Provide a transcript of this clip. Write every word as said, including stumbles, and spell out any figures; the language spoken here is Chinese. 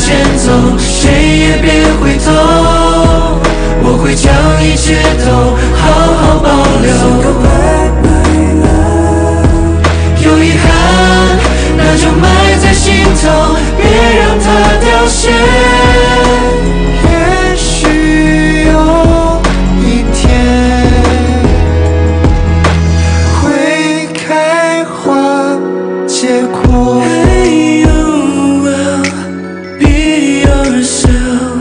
前走，谁也别回头，我会将一切都好好保留。有遗憾，那就埋在心头，别让它凋谢。也许有一天会开花结果。Hey, you will be yourself.